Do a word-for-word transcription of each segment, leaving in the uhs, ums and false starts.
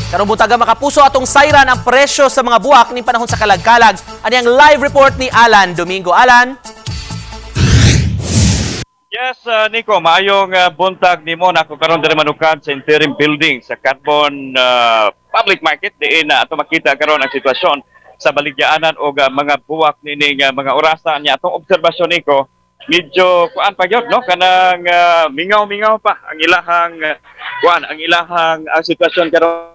Karong butaga makapuso atong sayran ang presyo sa mga buwak ni panahon sa kalag-kalag. Ani ang live report ni Alan Domingo. Alan? Yes, uh, Nico, maayong uh, buntag nimo na ako karon diri manukad sa interim building sa Carbon uh, Public Market diin na ato makita karon ang sitwasyon sa baligyaanan og uh, mga buwak nining uh, mga orasa niya atong obserbasyon Nico. Medyo kuan pa gyud no kanang uh, mingaw-mingaw pa ang ilahang uh, kuan ang ilahang ang sitwasyon karon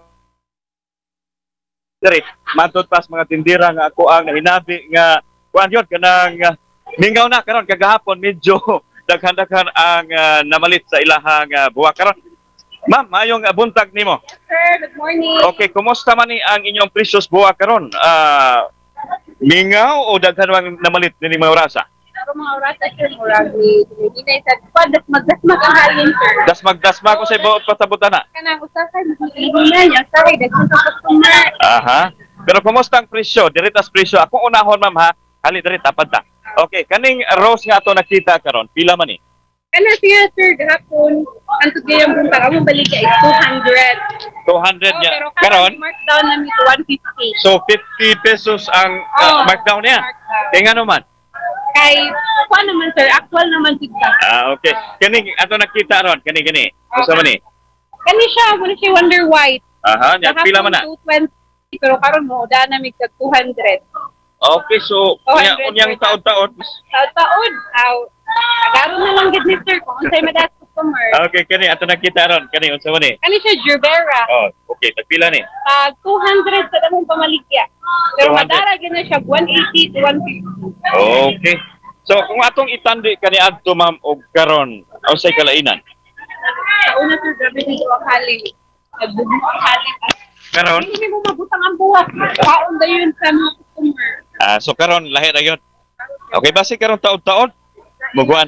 diri matud pas mga tindira nga ako ang hinabi nga kuan gyud kanang uh, mingaw na karon kagahapon medyo daghan-daghan ang uh, namalit sa ilahang uh, buwak karon. Ma'am, mayong uh, buntag nimo. Sir, good morning. Okay, kumusta man ni ang inyong precious buwak karon? Uh, mingaw o daghan ang namalit ni mga orasa? Ako mga orasa sir, murag ni Dinay sa pad magdasmag ang halin sir. Dasmag-dasma ko sa iba't patabutan na. Kanang usakay maghihinay, ang sakay daghan sa customer. Aha. Pero kumusta ang presyo? Diritas presyo. Ako unahon ma'am ha. Hali diri tapad ta. Okay, kaning rose nga ato nakita karon, pila man ni? Kana siya sir gahapon, ang tugayang buntag among baligya is two hundred. two hundred Oh, niya. pero Karon, karon markdown namin to one fifty. so fifty pesos ang uh, Oh, markdown niya. markdown. Kaya nga naman. Kay kuan naman sir, actual naman kita. Ah, okay. Kani ato nakita ron, kani kani. Usa man ni? Kani siya, muna siya Wonder White. Aha, nya pila man na? two twenty, pero karon mo da namin tag two hundred. Okay, so unya unyang taon-taon. Sa taon, aw. Agaron na lang gid ni sir kung unsay madas customer. Okay, kani ato nakita ron, kani unsa man ni? Kani siya Gerbera. Oh, okay, tagpila ni? Pag two hundred sa damong pamaligya. two Pero hundred. madara gid na siya one eighty to one fifty. Okay. So kung atong itandi kani adto ma'am og karon, unsay kalainan? Sa una sir, grabe dito ang halin. Nagbubuo ang halin. Karon? Hindi mo mabutang ang buwak. Kaon da yun sa mga customer. Ah, so karon lahi ra gyud. Okay, basi karon taon-taon muguan.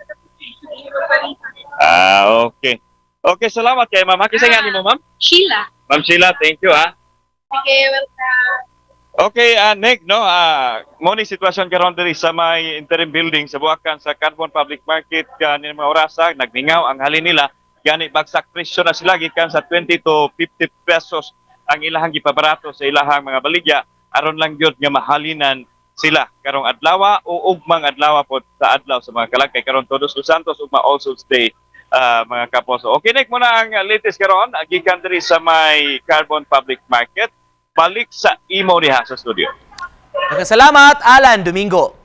Ah, okay. Okay, salamat kay ma'am. Kisa nga nimo ma'am? Sheila. Ma'am Sheila, thank you ha. Okay, welcome. Okay, uh, Nick, no, uh, mo ni sitwasyon karon diri sa may interim building sa Buakan sa Carbon Public Market kani mga orasa nagmingaw ang halin nila gani bagsak presyo na sila gikan sa twenty to fifty pesos ang ilahang gipabarato sa ilahang mga baligya aron lang gyud nga mahalinan sila karong adlaw o ugmang adlaw pod sa adlaw sa mga kalagkay karon Todos los Santos ugma All Souls Day uh, mga kaposo. Okay, Nick, muna ang latest karon gikan diri sa may Carbon Public Market. Balik sa imo diha sa studio. Salamat, Alan Domingo.